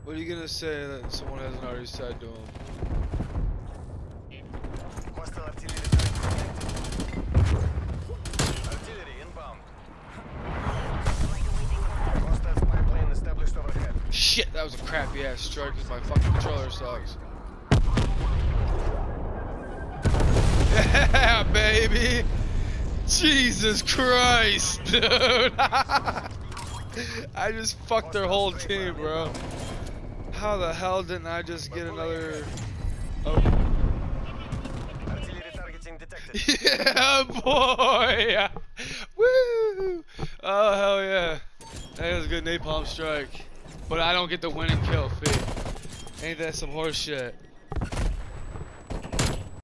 What are you gonna say that someone hasn't already said to him? Hostile artillery detected. Artillery inbound. Hostile spy plane established overhead. Shit, that was a crappy ass strike because my fucking controller sucks. Yeah, baby! Jesus Christ, dude! I just fucked their whole team, bro. How the hell didn't I just get another... Oh. Artillery targeting detected. Yeah, boy! Woo! Oh, hell yeah. That was a good napalm strike. But I don't get the winning kill, fee. Ain't that some horse shit?